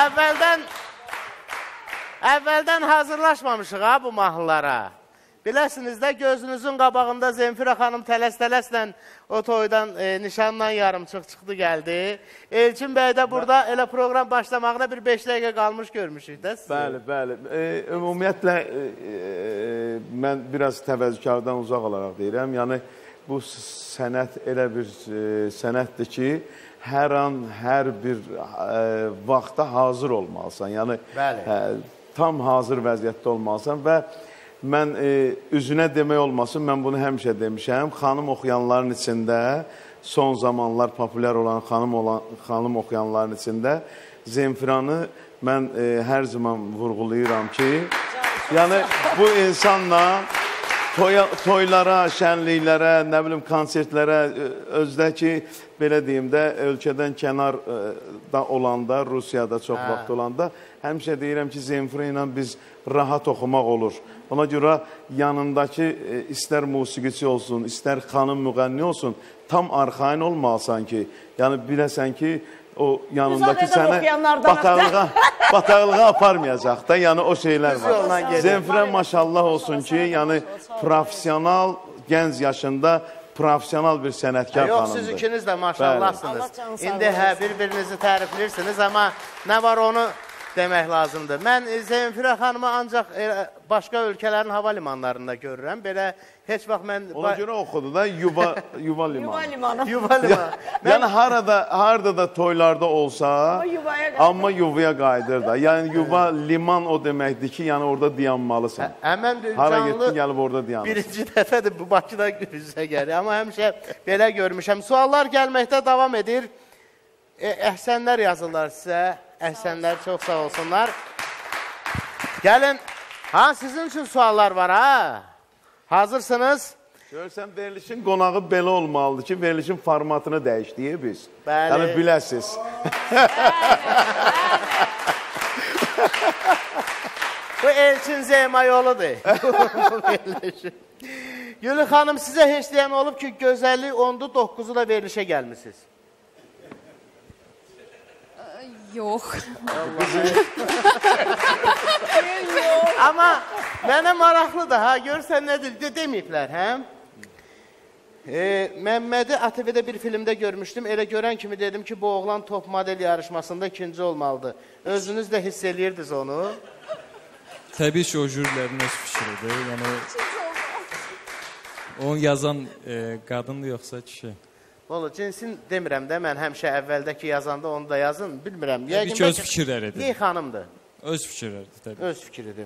Əvvəldən hazırlaşmamışıq ha bu mahnılara. Biləsiniz də gözünüzün qabağında Zemfira xanım tələs-tələslə o toydan nişanla yarımçıq çıxdı gəldi. Elçin bəy də burada elə proqram başlamağına bir 5 dəqiqə qalmış görmüşük də sizi. Bəli, bəli. Ümumiyyətlə mən biraz təvəzzükardan uzaq olaraq deyirəm. Yəni bu sənət elə bir sənətdir ki, hər an, hər bir vaxta hazır olmalısan. Yəni, tam hazır vəziyyətdə olmalısan və mən üzünə demək olmasın, mən bunu həmişə demişəm, xanım oxuyanların içində, son zamanlar populyar olan xanım oxuyanların içində Zemfiranı mən hər zaman vurğulayıram ki, yəni bu insanla toylara, şənliklərə, nə bilim, konsertlərə, özdə ki, belə deyim də, ölkədən kənarda olanda, Rusiyada çox vaxt olanda, həmişə deyirəm ki, Zemfira ilə biz rahat oxumaq olur. Ona görə yanındakı istər musiqiçi olsun, istər xanım müğənni olsun, tam arxain olmalısan ki, yəni biləsən ki, o yanındakı səni bataqlığa aparmayacaq da, yəni o şeylər var. Zemfira maşallah olsun ki, yəni profesional, gənc yaşında profesional bir sənətkar xanımdır. Yox, siz ikiniz də maşallahsınız. İndi bir-birinizi tərifləyirsiniz, amma nə var onu demək lazımdır. Mən Zemfira xanımı ancaq başqa ölkələrin hava limanlarında görürəm. Belə heç vaxt mən... Ona görə oxudu da Yuva limanı. Yuva limanı. Yəni harada da toylarda olsa, amma yuvaya qayıdır da. Yəni yuva liman o deməkdir ki, yəni orada dayanmalısan. Həmən hara canlı getdin, gəlib orada dayanırsın. Birinci dəfədir bu Bakıda üzə gəlir. Amma həmişə belə görmüşəm. Suallar gəlməkdə davam edir. Əhsənlər yazırlar sizə. Əhsənlər çox sağ olsunlar. Gəlin, sizin üçün suallar var, ha? Hazırsınız? Görürsən, verilişin qonağı belə olmalıdır ki, verilişin formatını dəyişdiyi biz. Bəli. Yəni, biləsiz. Bu Elçin Zeyma yoludur. Gülü xanım, sizə heç deyən olub ki, gözəllik 10'du 9'u da verilişə gəlmişsiniz. Yox. Amma mənə maraqlıdır, ha, görürsən nədir, deməyiblər, hə? Məmmədi ATV-də bir filmdə görmüşdüm, elə görən kimi dedim ki, bu oğlan top model yarışmasında ikinci olmalıdır. Özünüz də hiss eləyirdiniz onu. Təbii ki, o jürilərin öz fikridir. Yəni, onu yazan qadındır yoxsa kişi? Ola, cinsin demirəm də, mən həmişə əvvəldəki yazanda onu da yazın, bilmirəm. Təbii ki, öz fikirləridir. Yey xanımdır. Öz fikirləridir, təbii. Öz fikridir.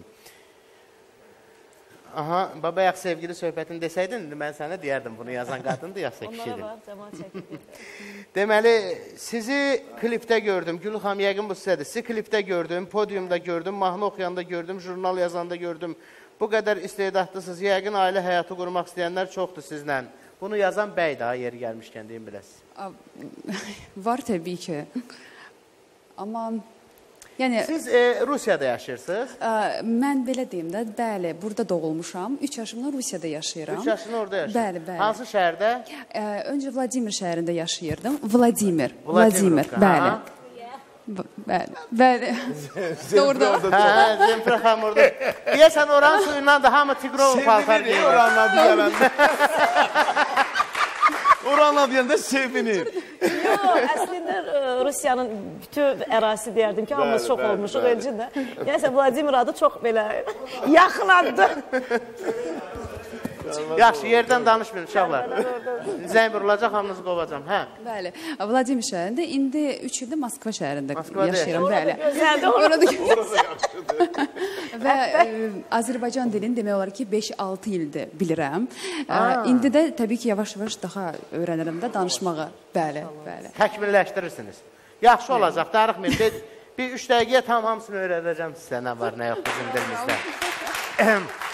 Aha, babayaq sevgili söhbətini desəydin, mən sənə deyərdim, bunu yazan qadındır, yaxsa kişidir. Onlara var, cəmaat çəkildir. Deməli, sizi klipdə gördüm, Gül xanım, yəqin bu sizədir. Sizi klipdə gördüm, podiumda gördüm, mahnı oxuyanda gördüm, jurnal yazanda gördüm. Bu qədər istedadlısınız, yəqin ailə həyatı qurmaq istəyənlər çoxdur sizlə. Bunu yazan bəy daha yeri gəlmişkən deyim biləsiz. Var təbii ki. Amma yəni siz Rusiyada yaşayırsınız? Mən belə deyim də, bəli, burada doğulmuşam. 3 yaşımdan Rusiyada yaşayıram. 3 yaşını orada yaşayırsınız? Bəli, bəli. Hansı şəhərdə? Öncə Vladimir şəhərində yaşayırdım. Vladimir, bəli. Bəli. Doğrudan. Hə, Zemfira xanım orada. Deyəsən oranın suyundan da hamı Tigrov paltar geyir. Sevinir oranın adı gələndə. Oranın adı gələndə sevinir. Yox, əslində Rusiyanın bütün ərazisi deyərdim ki, hamımız çox olmuşuq elçində. Nəyəsə, Vladimir adı çox belə yaxın addır. Yaxşı, yerdən danışmayın uşaqlar. Zəng vurulacaq, hamınızı qovacam. Hə? Bəli. Vladimir şəhərində, indi 3 ildir Moskva şəhərində yaşayıram. Bəli. Orada Və Azərbaycan dilini demək olar ki, 5-6 ildir bilirəm. İndi də təbii ki, yavaş-yavaş daha öyrənirəm də danışmağı. Bəli, bəli. Təkmilləşdirirsiniz. Yaxşı olacaq, darıxmayın. Bir 3 dəqiqəyə tam hamısını öyrədəcəm sizə, nə var, nə yox bizim dilimizdə.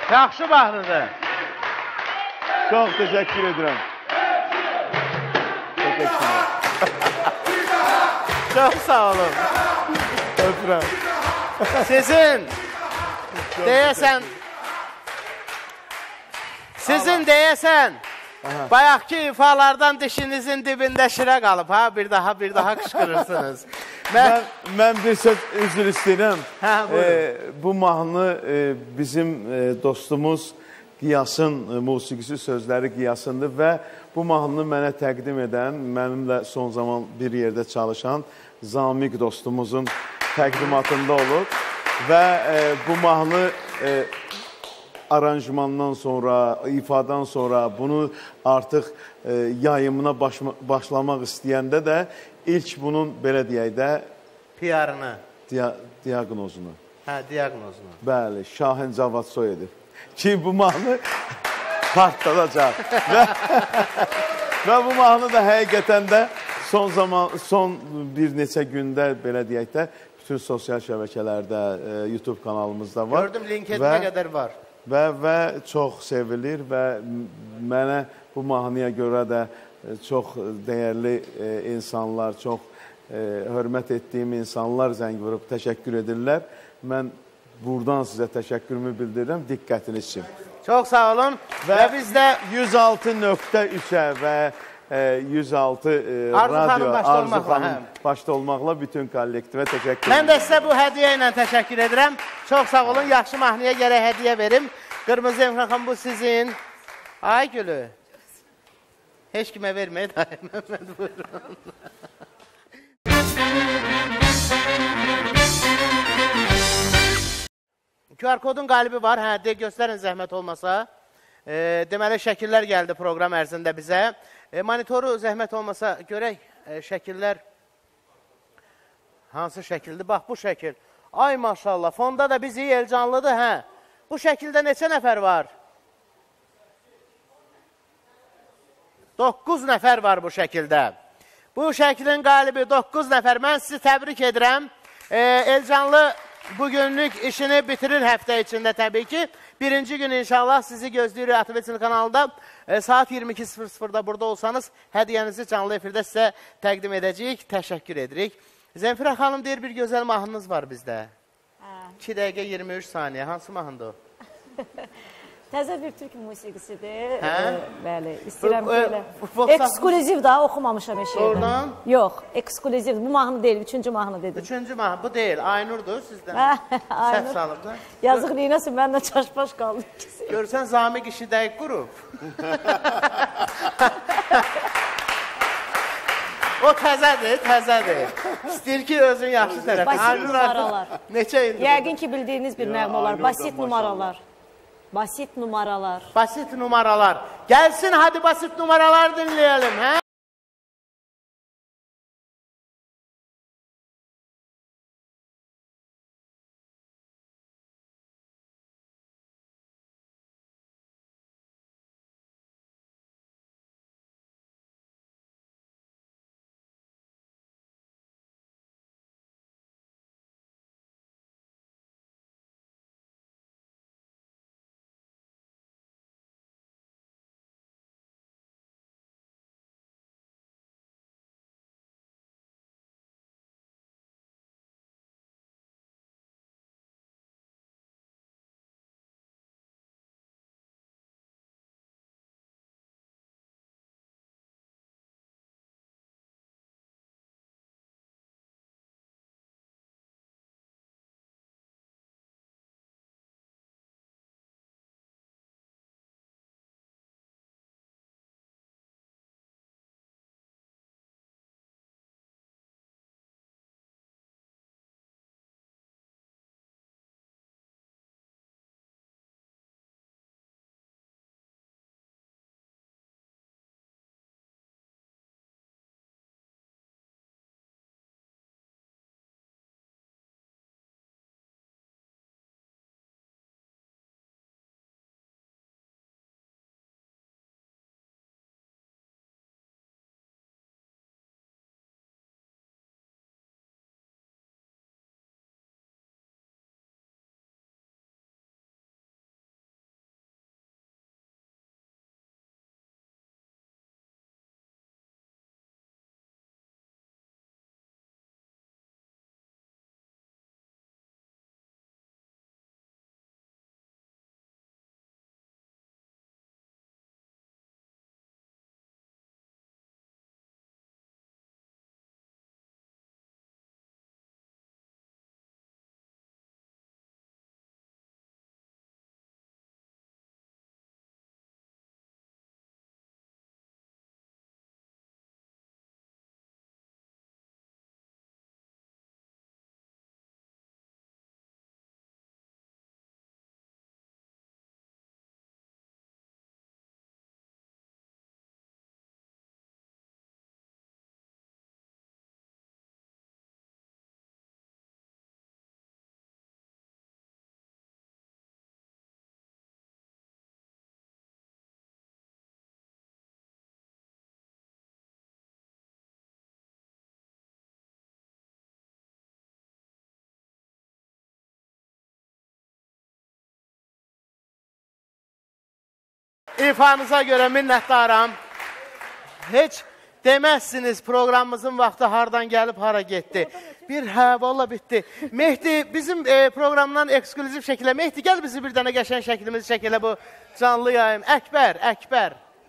Yaxşı mahnıdır. Çox təşəkkür edirəm. Təşəkkürlər. Çox sağ olun. Öpürəm. Sizin deyəsən, bayaqki ifalardan dişinizin dibində şirə qalıb, ha? Bir daha qışqırırsınız. Mən bir söz üzr istəyirəm. Hə, buyurun. Bu mahnı bizim dostumuz Qiyasın musiqisi sözləri Qiyasındır və bu mahnını mənə təqdim edən, mənimlə son zaman bir yerdə çalışan Zamiq dostumuzun təqdimatında olub və bu mahnı aranjmandan sonra, ifadan sonra bunu artıq yayımına başlamaq istəyəndə də ilk bunun belə deyək də PR-ını. Diaqnozunu. Hə, diaqnozunu. Bəli, Şahin Cavadsoy edib. Ki bu mahnı partladacaq. Və bu mahnı da həqiqətən də son bir neçə gündə belə deyək də bütün sosial şəbəkələrdə, YouTube kanalımızda var. Gördüm, LinkedIn-ə qədər var. Və çox sevilir və mənə bu mahnıya görə də çox dəyərli insanlar, çox hörmət etdiyim insanlar zəng vurub təşəkkür edirlər. Mən buradan sizə təşəkkürümü bildirirəm, diqqətiniz üçün. Çox sağ olun. Və biz də 106.3-ə və 106 radio Arzu xanım başda olmaqla bütün kollektivə təşəkkür edirəm. Mən də sizə bu hədiyyə ilə təşəkkür edirəm. Çox sağ olun. Yaxşı mahnıya gərək hədiyyə verim. Qırmızı Emrəxan, bu sizin. Ay gülü. Heç kimə verməyin. Məmməd, buyurun. QR kodun qalibi var. Hə, göstərin zəhmət olmasa. Deməli, şəkillər gəldi proqram ərzində bizə. Monitoru zəhmət olmasa görək, şəkillər hansı şəkildir? Bax, bu şəkil. Ay maşallah, fonda da bizi Elcanlıdır, hə. Bu şəkildə neçə nəfər var? 9 nəfər var bu şəkildə. Bu şəklin qalibi 9 nəfər. Mən sizi təbrik edirəm. Elcanlı bugünlük işini bitirir həftə içində təbii ki. Birinci gün inşallah sizi gözləyirik ATV kanalında. Saat 22:00-da burada olsanız hədiyyənizi canlı efirdə sizə təqdim edəcəyik. Təşəkkür edirik. Zənfirə xanım deyir, bir gözəl mahnınız var bizdə. 2 dəqiqə 23 saniyə. Hansı mahnıdır o? Təzə bir türk musiqisidir. Hə? Bəli, istəyirəm belə. Eksklüziv daha oxumamışam heç yerdən. Oradan? Yox, eksklüziv. Bu mahnı deyil, 3-cü mahnı dedim. 3-cü mahnı, bu deyil. Aynurdur sizdən. Aynur. Səhv salıbdır. Yazıq neynəsin, mənlə çaşbaş qaldı. Görsən, Zamiq işi dəqiq qurub. O təzədir, təzədir. İstəyir ki, özün yaxşı tərəf. Basit numaralar. Neçə ildir? Yəqin ki, bildiyiniz bir nəğmə olar. Basit numaralar. Basit numaralar. Basit numaralar. Gəlsin, hadi basit numaralar dinləyelim, hə? ifanıza görə minnətdaram. Heç deməzsiniz proqramımızın vaxtı hardan gəlib, hara getdi. Valla bitdi. Mehdi, bizim proqramdan eksklüziv şəkildə, Mehdi, gəl bizi bir dənə qəşən şəklimizi şəkilə bu canlı yayım. Əkbər.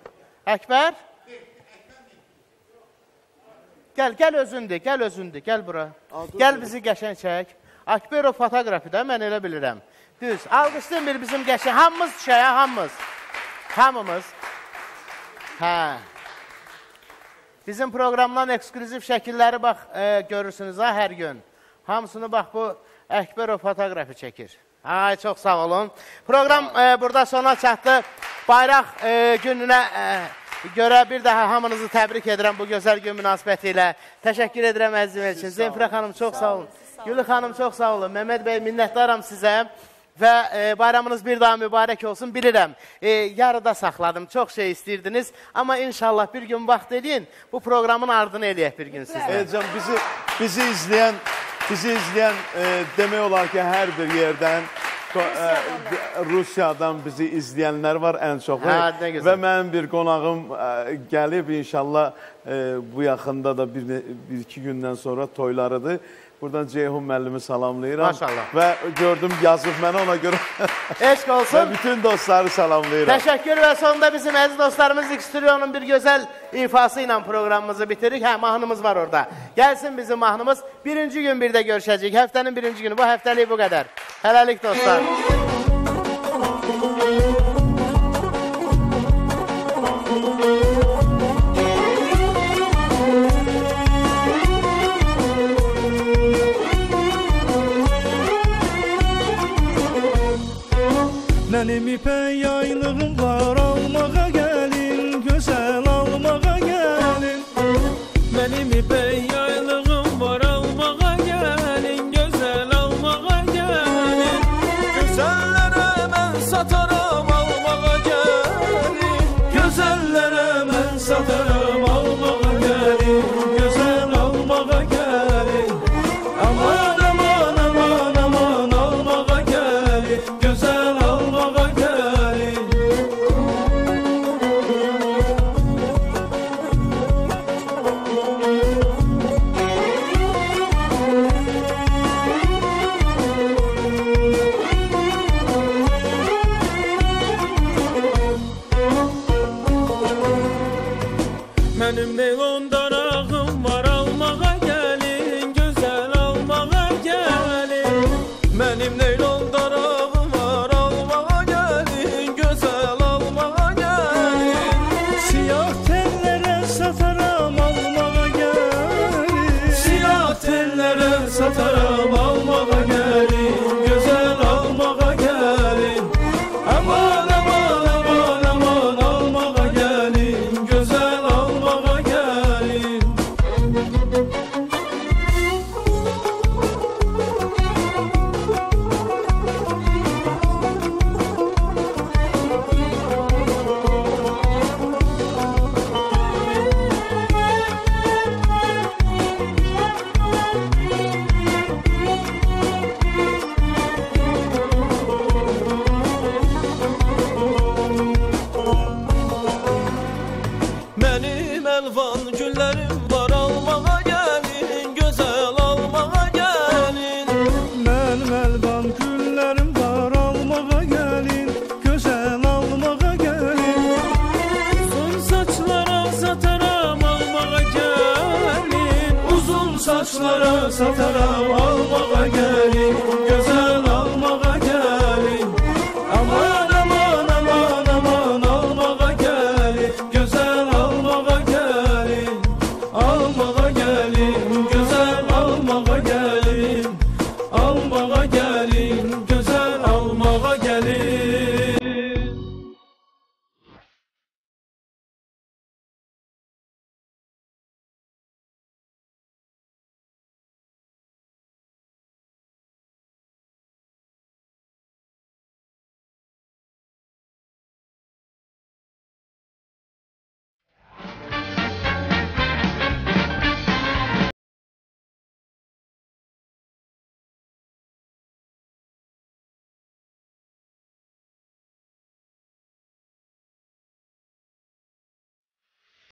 Gəl özündür, gəl bura. Gəl bizi qəşən çək. Akberov fotoqrafi də, mən elə bilirəm. Düz, alqışlayın bir bizim qəşən. Hamımız düşək, hamımız. Hə. Bizim proqramdan eksklüziv şəkilləri bax, görürsünüz ha, hər gün. Hamısını bax, bu Əkberov fotoqrafi çəkir. Ay, çox sağ olun. Proqram burada sona çatdı. Bayraq gününə görə bir daha hamınızı təbrik edirəm bu gözəl gün münasibəti ilə. Təşəkkür edirəm əzizim üçün. Zemfirə xanım, çox sağ olun. Gülü xanım, çox sağ olun. Məhməd bəy, minnətdaram sizə. Və bayramınız bir daha mübarək olsun, bilirəm. Yarıda saxladım, çox şey istəyirdiniz. Amma inşallah bir gün vaxt edin, bu proqramın ardını eləyək bir gün sizlə. Can, bizi izləyən demək olar ki, hər bir yerdən, Rusiyadan bizi izləyənlər var ən çoxu. Və mənim bir qonağım gəlib, inşallah bu yaxında da bir-iki gündən sonra toylarıdır. Buradan Ceyhun müəllimi salamlayıram. Maşallah. Və gördüm, yazıb mənə, ona görə eşq olsun. Və bütün dostları salamlayıram. Təşəkkür və sonunda bizim əziz dostlarımız X-Trion'un bir gözəl ifası ilə proqramımızı bitiririk. Hə, mahnımız var orada. Gəlsin bizim mahnımız. Birinci gün bir də görüşəcəyik. Həftənin birinci günü. Bu həftəlik bu qədər. Hələlik dostlar. Mənim ipək yaylığım var, almağa gəlin, gözəl almağa gəlin. Mənim ipək yaylığım var, almağa gəlin, gözəl almağa gəlin. Gözəllərə mən sataram, almağa gəlin. Gözəllərə mən sataram, almağa gəlin. Gözəl almağa gəlin. Aman, aman, aman, aman, almağa gəlin. Gözəl almağa gəlin. Mənim melon darağım var, almağa gəlin, gözəl almağa gəlin. Mənim neylon darağım var, almağa gəlin, gözəl almağa gəlin. Siyah tellərə sataram, almağa gəlin. Siyah tellərə sataram, almağa gəlin, gözəl almağa gəlin. Aman, aman, aman, aman, almağa gəlin, gözəl almağa gəlin. Mənim əlvan güllərim var, almağa gəlin, gözəl almağa gəlin. Mənim əlvan güllərim var, almağa gəlin, gözəl almağa gəlin. Uzun saçlara sataram, almağa gəlin. Uzun saçlara sataram, almağa gəlin.